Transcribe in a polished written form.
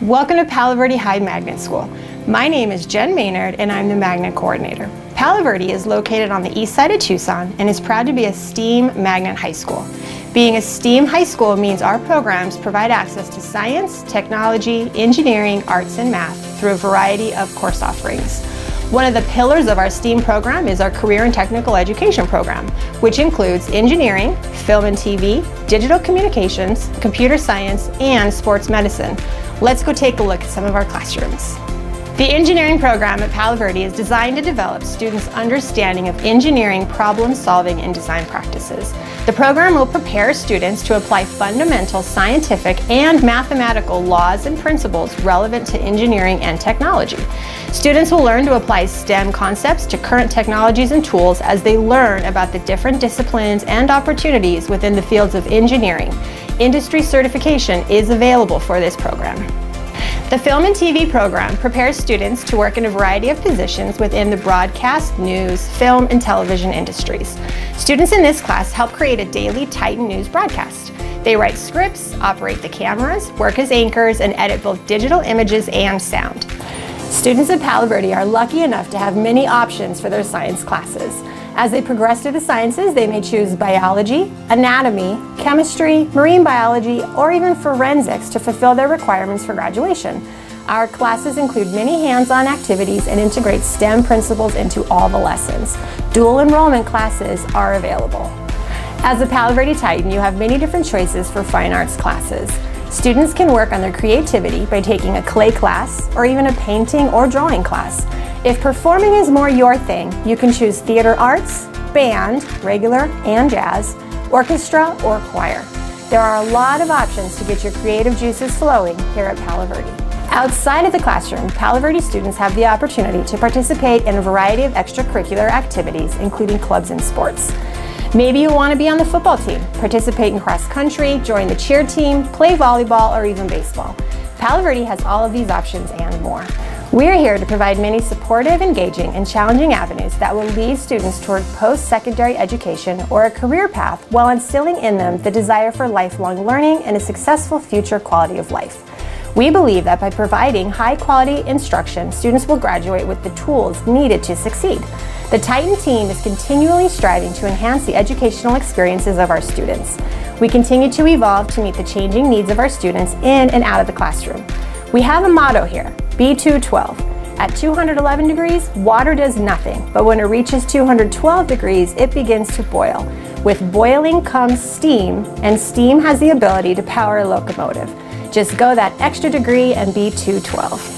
Welcome to Palo Verde High Magnet School. My name is Jen Maynard and I'm the Magnet Coordinator. Palo Verde is located on the east side of Tucson and is proud to be a STEAM Magnet High School. Being a STEAM high school means our programs provide access to science, technology, engineering, arts, and math through a variety of course offerings. One of the pillars of our STEAM program is our Career and Technical Education program, which includes engineering, film and TV, digital communications, computer science, and sports medicine. Let's go take a look at some of our classrooms. The engineering program at Palo Verde is designed to develop students' understanding of engineering problem solving and design practices. The program will prepare students to apply fundamental scientific and mathematical laws and principles relevant to engineering and technology. Students will learn to apply STEM concepts to current technologies and tools as they learn about the different disciplines and opportunities within the fields of engineering. Industry certification is available for this program. The Film and TV program prepares students to work in a variety of positions within the broadcast, news, film, and television industries. Students in this class help create a daily Titan News broadcast. They write scripts, operate the cameras, work as anchors, and edit both digital images and sound. Students at Palo Verde are lucky enough to have many options for their science classes. As they progress through the sciences, they may choose biology, anatomy, chemistry, marine biology, or even forensics to fulfill their requirements for graduation. Our classes include many hands-on activities and integrate STEM principles into all the lessons. Dual enrollment classes are available. As a Palo Verde Titan, you have many different choices for fine arts classes. Students can work on their creativity by taking a clay class or even a painting or drawing class. If performing is more your thing, you can choose theater arts, band, regular and jazz, orchestra, or choir. There are a lot of options to get your creative juices flowing here at Palo Verde. Outside of the classroom, Palo Verde students have the opportunity to participate in a variety of extracurricular activities, including clubs and sports. Maybe you want to be on the football team, participate in cross country, join the cheer team, play volleyball, or even baseball. Palo Verde has all of these options and more. We're here to provide many supportive, engaging, and challenging avenues that will lead students toward post-secondary education or a career path while instilling in them the desire for lifelong learning and a successful future quality of life. We believe that by providing high-quality instruction, students will graduate with the tools needed to succeed. The Titan team is continually striving to enhance the educational experiences of our students. We continue to evolve to meet the changing needs of our students in and out of the classroom. We have a motto here, B212. At 211 degrees, water does nothing, but when it reaches 212 degrees, it begins to boil. With boiling comes steam, and steam has the ability to power a locomotive. Just go that extra degree and be 212.